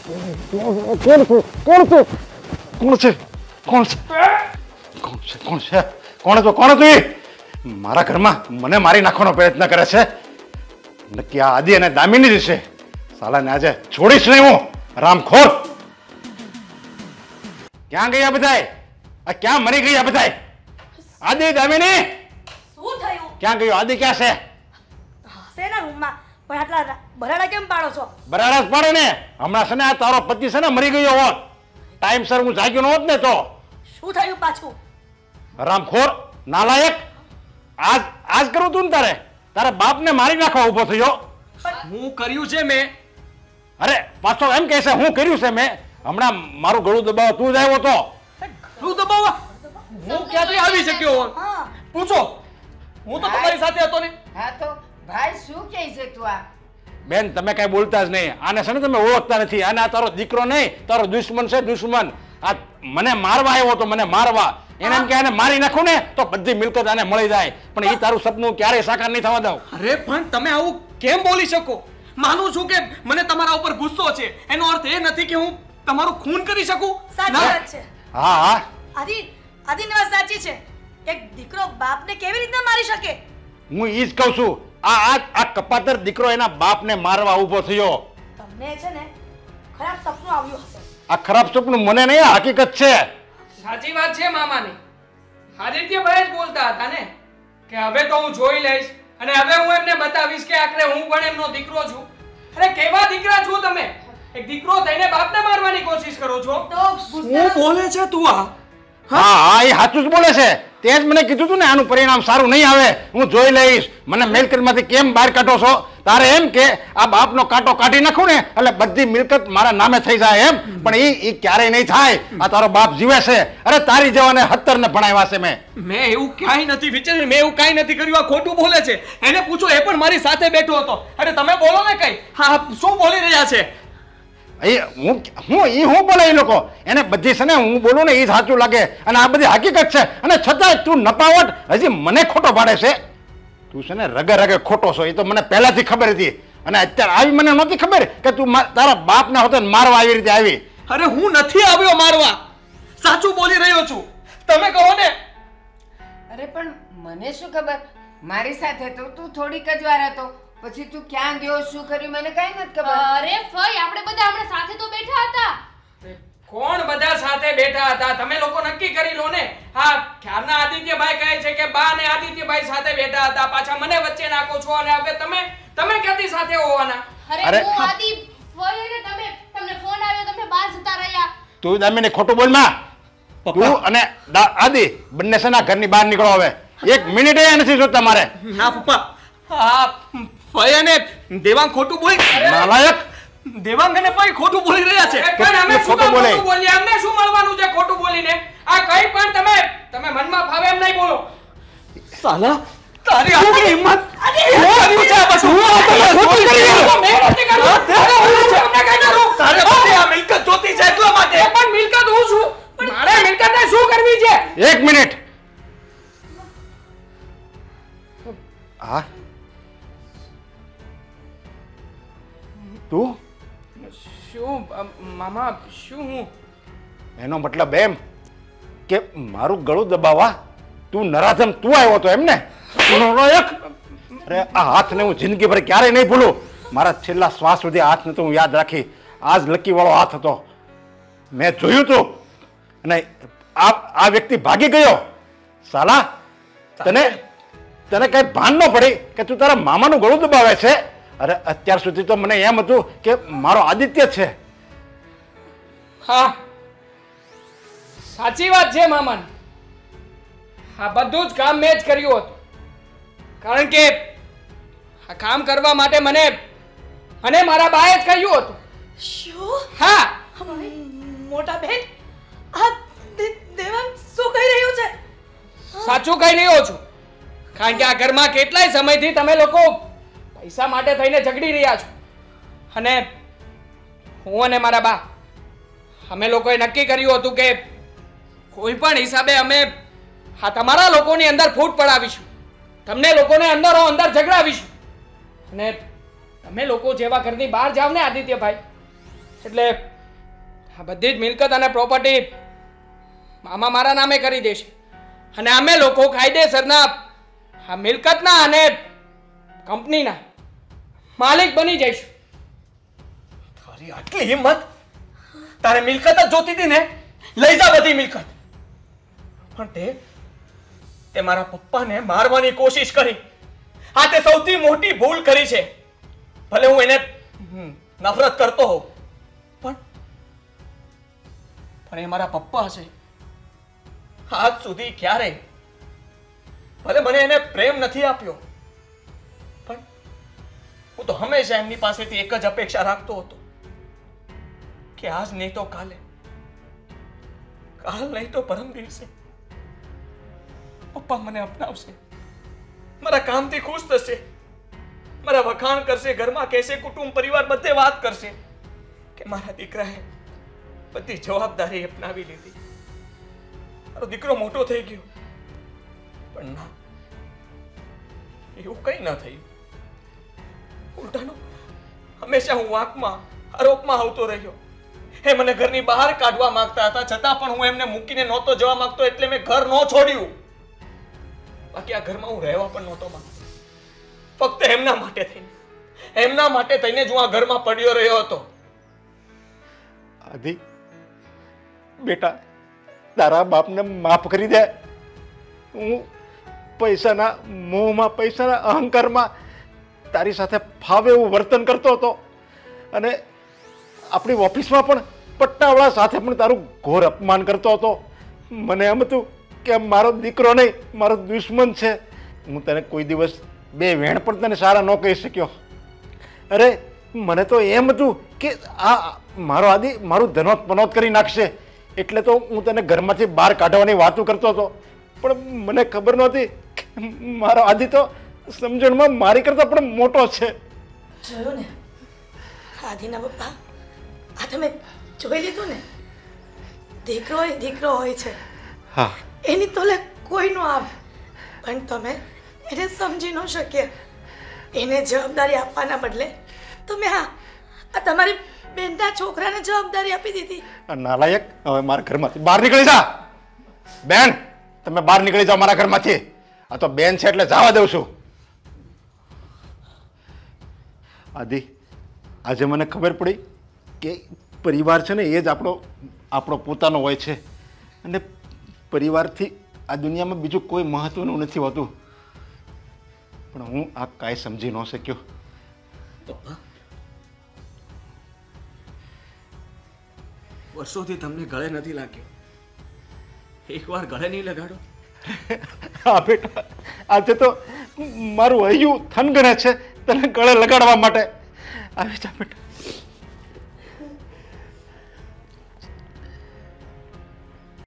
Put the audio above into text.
મારા ઘરમાં મને મારી નાખવાનો પ્રયત્ન કરે છે. નક્કી આ આદિ અને દામિની જ છે. સાલાને આજે છોડીશ નહીં હું. રામખોર ક્યાં ગયા બધાય? આ ક્યાં મરી ગયા બધાય? આદિ દામિની શું થયું? ક્યાં ગયો? આદિ ક્યાં છે? શેના રૂમમાં? પણ આટલા બરાડા કેમ પાડો છો? બરાડા જ પાડે ને. હમણાં છે ને આ તારો પતિ છે ને મરી ગયો હોત, ટાઈમસર હું જાગ્યો ન હોત ને તો. શું થયું પાછું? રામખોર નાલાયક, આજ કરું તું ને તારા બાપને મારી નાખવા ઉભો થયો. હું કર્યું છે મેં? અરે પાછો એમ કહે છે હું કર્યું છે મેં. હમણાં મારું ગળું દબાવ તું જ આવ્યો તો. ગળું દબાવવા હું ક્યાંથી આવી શક્યો? પૂછો, હું તો તમારી સાથે હતો ને. હા તો ભાઈ શું કહે છે તું? આ બેન તમે કઈ બોલતા જ નહીં. આને છે ને તમે ઓળખતા નથી. આને આ તારો દીકરો નહીં, તારો દુશ્મન છે, દુશ્મન. આ મને મારવા આવ્યો તો, મને મારવા. એને એમ કે આને મારી નાખું ને તો બધી મિલકત આને મળી જાય. પણ એ તારું સપનું ક્યારેય સાકાર નહીં થવા દઉં. અરે પણ તમે આવું કેમ બોલી શકો? માનું છું કે મને તમારા ઉપર ગુસ્સો છે, એનો અર્થ એ નથી કે હું તમારું ખૂન કરી શકું. સાચી વાત છે. હા આદિની વાત સાચી છે. એક દીકરો બાપને કેવી રીતે મારી શકે? હું ઈ જ કહું છું. આ કપાતર દીકરો એના બાપને મારવા ઉભો થયો. તમને છે ને ખરાબ સપનું આવ્યું હશે. આ ખરાબ સપનું મને નહીં, આ હકીકત છે. સાચી વાત છે મામાની. આદિત્યભાઈ જ બોલતા હતા ને કે હવે તો હું જોઈ લઈશ અને હવે હું એમને બતાવીશ કે આખરે હું પણ એમનો દીકરો છું. અરે કેવા દીકરા છો તમે? એક દીકરો થઈને બાપને મારવાની કોશિશ કરો છો. તો શું બોલે છે તું? આ હા એ સાચું જ બોલે છે. તે જ મને કીધું તું ને આનું પરિણામ સારું નહીં આવે, હું જોઈ લઈશ. મને મિલકતમાંથી કેમ બહાર કાઢો છો? તારે એમ કે આ બાપનો કાંટો કાઢી નાખું ને એટલે બધી મિલકત મારા નામે થઈ જાય એમ. પણ એ ક્યારેય નહીં થાય. આ તારો બાપ જીવે છે. અરે તારી જવાને 17 ને ભણાવ્યા છે મેં એવું ક્યાંય નથી વિચાર્યું, મેં એવું કાંઈ નથી કર્યું. આ ખોટું બોલે છે. એને પૂછો, એ પણ મારી સાથે બેઠો હતો. અરે તમે બોલો ને કઈ. હા શું બોલી રહ્યા છે? હું બોલે એ લોકો એને બધી છે ને હું બોલું ને એ સાચું લાગે અને આ બધી હકીકત છે. અને છતાંય તું નપાવટ હજી મને ખોટો પાડે છે. તું છે ને રગે રગે ખોટો છો, એ તો મને પહેલાથી ખબર હતી. અને અત્યારે આવી મને નહોતી ખબર કે તું તારા બાપને હોતે મારવા આવી રીતે આવી. અરે હું નથી આવ્યો મારવા, સાચું બોલી રહ્યો છું. તમે કહો ને. અરે પણ મને શું ખબર? મારી સાથે તો તું થોડીક જ વાર હતો, પછી તું ક્યાં ગયો, શું કર્યું, મને કઈ નથી ખબર. અરે ફઈ, આપણે બધા હમણાં સાથે તો બેઠા હતા. કોણ બધા સાથે બેઠા હતા? તમે લોકો નક્કી કરી લો ને. હા ખ્યાલના આદિત્યભાઈ કહે છે કે બા અને આદિત્યભાઈ સાથે બેઠા હતા, પાછા મને વચ્ચે નાખો છો. અને હવે તમે ક્યાંથી સાથે હોવાના? અરે હું આદિ ફઈ અને તમને ફોન આવ્યો, તમે બહાર જતા રહ્યા. તું દામીને ખોટું બોલ માં. તું અને આદિ બંને છે ને ઘરની બહાર નીકળો હવે. 1 મિનિટ એ નથી જોતા મારે. ના પપ્પા, હા ફઈ અને દેવાંગ ખોટું બોલી. નાલાયક. દેવાંગ અને ફઈ ખોટું બોલી રહ્યા છે. પણ અમે શું ખોટું બોલીએ? અમને શું મળવાનું છે ખોટું બોલીને? આ કઈ પણ તમે મનમાં ફાવે એમ નહીં બોલો. સાલા તારી આટલી હિંમત! હું કર્યું છે આ બધું? હું નથી કર્યું. તારે બધે આ મિલકત જોતી છે એટલા માટે. પણ મિલકત હું છું. મારે મિલકતને શું કરવી છે? 1 મિનિટ. હા તું શું મામા? શું હું? એનો મતલબ એમ કે મારું ગળું દબાવવા તું નરાધમ તું આવ્યો તો એમ ને? અરે આ હાથને હું જિંદગીભર ક્યારેય નહીં ભૂલું. મારા છેલ્લા શ્વાસ સુધી હાથને તો હું યાદ રાખી. આજ લકી વાળો હાથ હતો. મેં જોયું તું અને આ વ્યક્તિ ભાગી ગયો. સાલા તને કઈ ભાન ન પડી કે તું તારા મામાનું ગળું દબાવે છે? અરે અત્યાર સુધી તો મને એમ હતું કે મારો આદિત્ય છે. હા સાચી વાત છે મામા. આ બધું જ કામ મેં જ કર્યું હતું. કારણ કે આ કામ કરવા માટે મને મારા બાએ જ કહ્યું હતું. શું? હા મોટા બેન, આ દેવાંગ શું કહી રહ્યો છે? સાચું કહી રહ્યો છું. કારણ કે આ ઘરમાં કેટલાય સમયથી તમે લોકો પૈસા માટે થઈને ઝઘડી રહ્યા છો. અને હું અને મારા બા અમે લોકોએ નક્કી કર્યું હતું કે કોઈ પણ હિસાબે અમે હા તમારા લોકોની અંદર ફૂટ પડાવીશું, તમને લોકોને અંદરો અંદર ઝઘડાવીશું. અને તમે લોકો જેવા ઘરની બહાર જાવ ને આદિત્યભાઈ, એટલે આ બધી જ મિલકત અને પ્રોપર્ટી મામા મારા નામે કરી દેશે અને અમે લોકો કાયદેસરના આ મિલકતના અને કંપનીના માલિક બની જઈશું. તારી આટલી હિંમત! તારે મિલકત જ જોતી હતી ને? લઈ જા બધી મિલકત. પણ તે મારા પપ્પાને મારવાની કોશિશ કરી. આ તે સૌથી મોટી ભૂલ કરી છે. ભલે હું એને નફરત કરતો હોઉં, પણ એ મારા પપ્પા છે. આજ સુધી ક્યારેય ભલે મને એને પ્રેમ નથી આપ્યો, પણ હું તો હંમેશા એમની પાસેથી એક જ અપેક્ષા રાખતો હતો કે આજ નહીં તો કાલ નહીં તો પરમ દિવસે પપ્પા મને અપનાવશે, મારા કામથી ખુશ થશે, મારા વખાણ કરશે, ઘરમાં કહેશે, કુટુંબ પરિવાર બધે વાત કરશે કે મારા દીકરાએ બધી જવાબદારી અપનાવી લીધી, મારો દીકરો મોટો થઈ ગયો. પણ ના, એવું કઈ ના થયું. ઉલટાનું હંમેશા હું વાંકમાં આરોપમાં આવતો રહ્યો. એ મને ઘરની બહાર કાઢવા માંગતા હતા, છતાં પણ હું એમને મૂકીને નહોતો જવા માંગતો, એટલે મેં ઘર ન છોડ્યું. બાકી આ ઘરમાં હું રહેવા પણ નહોતો માંગતો. ફક્ત એમના માટે થઈને જ હું આ ઘરમાં પડ્યો રહ્યો હતો. આદિ બેટા, તારા બાપને માફ કરી દે. હું પૈસાના મોહમાં, પૈસાના અહંકારમાં તારી સાથે ફાવે એવું વર્તન કરતો હતો અને આપણી ઓફિસમાં પણ પટ્ટાવાળા સાથે પણ તારું ઘોર અપમાન કરતો હતો. મને એમ હતું કે મારો દીકરો નહીં, મારો દુશ્મન છે. હું તને કોઈ દિવસ બે વેણ પણ તને સારા ન કહી શક્યો. અરે મને તો એમ હતું કે આ મારો આદિ મારું ધનોત પનોત કરી નાખશે, એટલે તો હું તને ઘરમાંથી બહાર કાઢવાની વાતો કરતો હતો. પણ મને ખબર નહોતી મારો આદિ તો સમજણમાં મારી કરતા પણ મોટો છે. જોયું ને આદિના પપ્પા, આ તમે જોઈ લીધું ને? દીકરો એ દીકરો હોય છે. હા, એની તોલે કોઈ નો આવે, પણ તમે એને સમજી ન શક્યા. એને જવાબદારી આપવાના બદલે તમે આ તમારી બેનના છોકરાને જવાબદારી આપી દીધી. નાલાયક! હવે મારા ઘરમાંથી બહાર નીકળી જા. બેન, તમે બહાર નીકળી જાઓ મારા ઘરમાંથી. આ તો બેન છે એટલે જવા દઉં છું. આદિ, આજે મને ખબર પડી કે પરિવાર છે ને એ જ આપણો પોતાનો હોય છે અને પરિવારથી આ દુનિયામાં બીજું કોઈ મહત્વનું નથી હોતું. પણ હું આ કાંઈ સમજી ન શક્યો. પપ્પા, વર્ષોથી તમને ગળે નથી લાગ્યો, એકવાર ગળે નહીં લગાડો. હા બેટા, આજે તો મારું હૈયું થનગને છે તને ગળે લગાડવા માટે. આવી જા બેટા.